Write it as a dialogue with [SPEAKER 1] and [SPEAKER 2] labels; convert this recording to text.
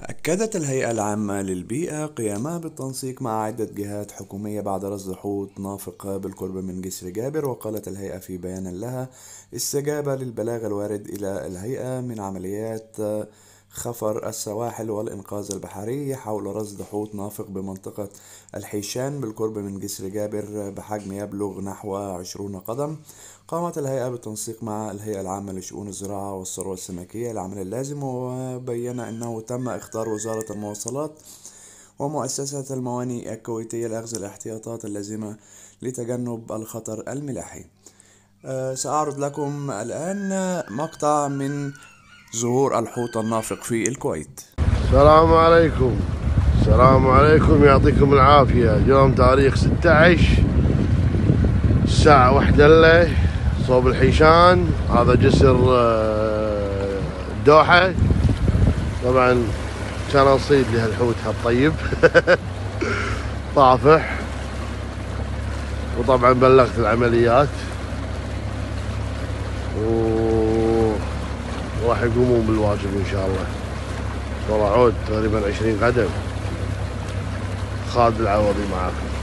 [SPEAKER 1] أكدت الهيئة العامة للبيئة قيامها بالتنسيق مع عدة جهات حكومية بعد رصد حوت نافق بالقرب من جسر جابر. وقالت الهيئة في بيان لها: استجابة للبلاغ الوارد إلى الهيئة من عمليات خفر السواحل والإنقاذ البحري حول رصد حوت نافق بمنطقة الحيشان بالقرب من جسر جابر بحجم يبلغ نحو 20 قدم. قامت الهيئة بالتنسيق مع الهيئة العامة لشؤون الزراعة والثروة السمكية للعمل اللازم، وبين أنه تم إخطار وزارة المواصلات ومؤسسة الموانئ الكويتية لأخذ الاحتياطات اللازمة لتجنب الخطر الملاحي. سأعرض لكم الآن مقطع من ظهور الحوت النافق في الكويت.
[SPEAKER 2] السلام عليكم. السلام عليكم، يعطيكم العافية. اليوم تاريخ 16 الساعة 1 إلا صوب الحيشان. هذا جسر الدوحة. طبعا كان اصيد لي هالحوت هالطيب طافح. وطبعا بلغت العمليات وراح يقومون بالواجب ان شاء الله. والله عود تقريبا 20 قدم. خالد العوضي معكم.